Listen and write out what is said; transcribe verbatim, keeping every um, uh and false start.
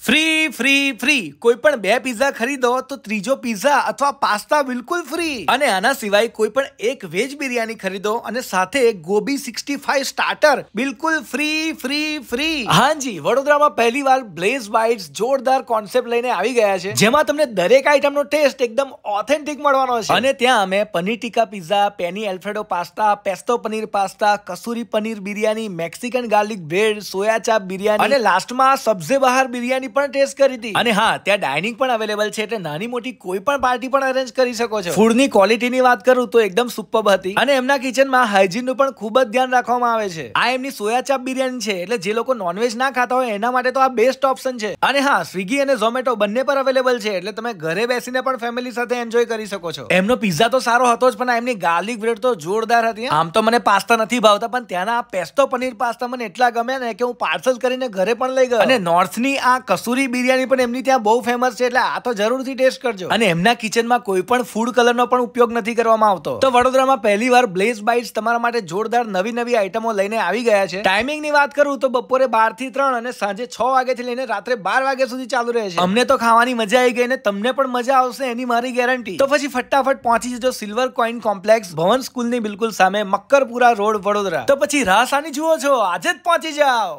Free free free કોઈ પણ બે પિઝા ખરીદો તો ત્રીજો પિઝા અથવા પાસ્તા બિલકુલ ફ્રી। અને આના સિવાય કોઈ પણ એક વેજ બિરિયાની ખરીદો અને સાથે ગોબી સિક્સટી ફાઈવ સ્ટાર્ટર બિલકુલ ફ્રી ફ્રી ફ્રી। હાજી, વડોદરામાં પહેલીવાર બ્લેઝ બાઇટ્સ જોરદાર કોન્સેપ્ટ લઈને આવી ગયા છે, જેમાં તમને દરેક આઈટમનો ટેસ્ટ એકદમ ઓથેન્ટિક મળવાનો છે। અને ત્યાં અમે paneer tikka pizza, penne alfredo pasta, pesto paneer pasta, kasuri paneer biryani, Mexican garlic bread, soya chaap biryani અને લાસ્ટમાં સબ્ઝે બહાર બિરિયાની પણ ટેસ્ટ કરી હતી। અને હા, ત્યાં ડાઇનિંગ પણ અવેલેબલ છે, એટલે નાની મોટી કોઈ પણ પાર્ટી પણ અરેન્જ કરી શકો છો। ફૂડની ક્વોલિટીની વાત કરું તો એકદમ સુપર્બ હતી અને એમના કિચનમાં હાઇજીનનું પણ ખૂબ જ ધ્યાન રાખવામાં આવે છે। આ એમની સોયા ચાપ બિરિયાની છે, એટલે જે લોકો નોનવેજ ના ખાતા હોય એના માટે તો આ બેસ્ટ ઓપ્શન છે। અને હા, સ્વિગી અને ઝોમેટો બંને પર અવેલેબલ છે, એટલે તમે ઘરે બેસીને પણ ફેમિલી સાથે એન્જોય કરી શકો છો। એમનો પિઝા તો સારો હતો જ, પણ એમની ગાર્લિક બ્રેડ તો જોરદાર હતી। આમ તો મને પાસ્તા નથી ભાવતા, પણ ત્યાંના પેસ્તો પનીર પાસ્તા મને એટલા ગમ્યા ને કે હું પાર્સલ કરીને ઘરે પણ લઈ ગયો। અને નોર્થની આ કસૂરી બિરિયાની પણ એમની ત્યાં બહુ ફેમસ છે, એટલે આ તો જરૂરથી ટેસ્ટ કરજો। અને એમના કિચનમાં કોઈ પણ ફૂડ કલરનો પણ ઉપયોગ નથી કરવામાં આવતો। તો વડોદરામાં પહેલીવાર બ્લેઝ બાઇટ્સ તમારા માટે જોરદાર નવી નવી આઈટમો લઈને આવી ગયા છે। ટાઈમિંગની વાત કરું તો બપોરે બાર થી ત્રણ અને સાંજે છ વાગ્યાથી લઈને રાત્રે બાર વાગ્યા સુધી ચાલુ રહે છે। અમને તો ખાવાની મજા આવી ગઈ ને તમને પણ મજા આવશે એની મારી ગેરંટી। તો પછી ફટાફટ પહોંચી જજો સિલ્વર કોઈન કોમ્પ્લેક્સ, ભવન સ્કૂલની બિલકુલ સામે, મક્કરપુરા રોડ, વડોદરા। તો પછી રાહ સાની જુઓ છો, આજે જ પહોંચી જાઓ।